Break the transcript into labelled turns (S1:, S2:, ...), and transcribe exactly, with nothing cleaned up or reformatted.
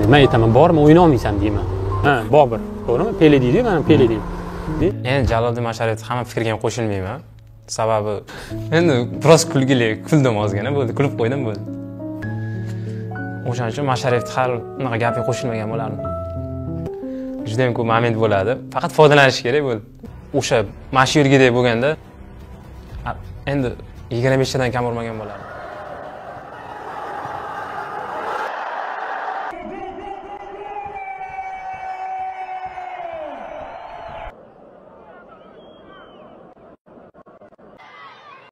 S1: man aytaman, bormi, o'ynay olmaysan deyman. Ha, Bobur, to'g'rimi? Pele deydi, mana Pele deydi.
S2: Endi Jaloliddin Masharovning hamma fikriga ham qo'shilmayman. Sababi endi biroz kulgili, kuldim ozgina, bo'ldi, kulib qo'ydim bo'ldi. O'shaning uchun Masharovning har unaqa gapiga qo'shilmagan bo'lardim. Juda ham ko'p moment bo'ladi. Faqat foydalanish kerak bo'ldi. O'sha mana shu yergidek bo'lganda endi yigirma besh tadan kam urmagan bo'lardim.